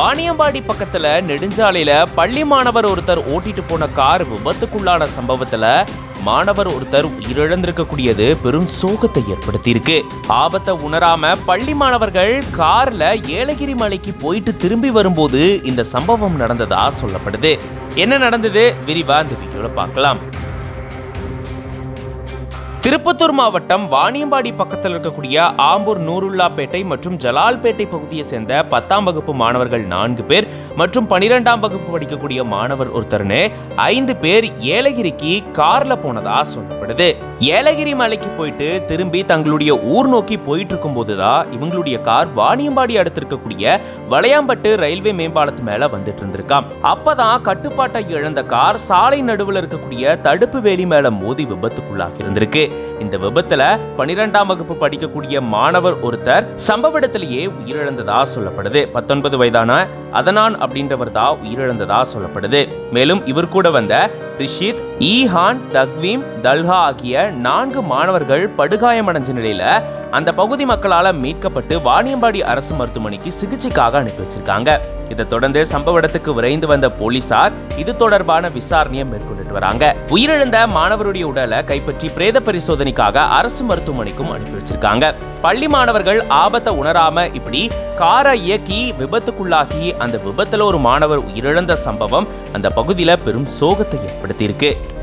வாணியம்பாடி பக்கத்துல நெடுஞ்சாலையில பள்ளி மாணவர் ஒருத்தர் ஓட்டிட்டு போன கார் விபத்துக்குள்ளான சம்பவத்துல மாணவர் ஒருத்தர் உயிரிழந்திருக்கக்கூடியது பெரும் சோகத்தை ஏற்படுத்தியிருக்கு. ஆபத்தை உணராம பள்ளி மாணவர்கள் கார்ல ஏலகிரி மலைக்கு போயிட்டு திரும்பி வரும்போது இந்த சம்பவம் நடந்ததா சொல்லப்படுது. என்ன நடந்தது விரிவா இந்த வீடியோல பார்க்கலாம். திருப்பத்தூர் மாவட்டம் வாணியம்பாடி பக்கத்தில் இருக்கக்கூடிய ஆம்பூர் நூருல்லாப்பேட்டை மற்றும் ஜலால்பேட்டை பகுதியை சேர்ந்த 10ஆம் வகுப்பு மாணவர்கள் 4 பேர் மற்றும் 12ஆம் வகுப்பு படிக்கக்கூடிய மாணவர் ஒருத்தர்னு 5 பேர் ஏலகிரிக்கு கார்ல போனதா சொல்லப்படுது. ஏலகிரி மலைக்கு போயிட்டு திரும்பி தங்களுடைய ஊர் நோக்கி போயிட்டு இருக்கும் போதுதான் இவங்களுடைய கார் வாணியம்பாடி அடுத்து இருக்கக்கூடிய வளையாம்பட்டு ரயில்வே மேம்பாலத்து மேல வந்துட்டு இருந்திருக்காம். அப்பதான் கட்டுப்பாட்டை இழந்த கார் சாலை நடுவில் இருக்கக்கூடிய தடுப்பு வேலி மேல மோதி விபத்துக்குள்ளாகி இருந்திருக்கு. இந்த விபத்துல 12ஆம் வகுப்பு படிக்கக்கூடிய மாணவர் ஒருத்தர் சம்பவ இடத்திலேயே உயிரிழந்ததா சொல்லப்படுது. 19 வயதான அதனான் அப்படின்றவர் தான் உயிரிழந்ததா சொல்லப்படுது. மேலும் இவர் கூட வந்த ரிஷித், ஈஹான், தக்வீம், தல்ஹா ஆகிய 4 மாணவர்கள் படுகாயமடைஞ்ச நிலையில அந்த பகுதி மக்களால மீட்கப்பட்டு வாணியம்பாடி அரசு மருத்துவமனைக்கு சிகிச்சைக்காக அனுப்பி வச்சிருக்காங்க. இதை தொடர்ந்து சம்பவ இடத்துக்கு விரைந்து வந்த போலீசார் இது தொடர்பான விசாரணையை மேற்கொண்டுட்டு வராங்க. உயிரிழந்த மாணவருடைய உடலை கைப்பற்றி பிரேத பரிசோதனைக்காக அரசு மருத்துவமனைக்கும் அனுப்பி வச்சிருக்காங்க. பள்ளி மாணவர்கள் ஆபத்தை உணராம இப்படி காரை இயக்கி விபத்துக்குள்ளாகி அந்த விபத்துல ஒரு மாணவர் உயிரிழந்த சம்பவம் அந்த பகுதியில பெரும் சோகத்தை ஏற்படுத்தி இருக்கு.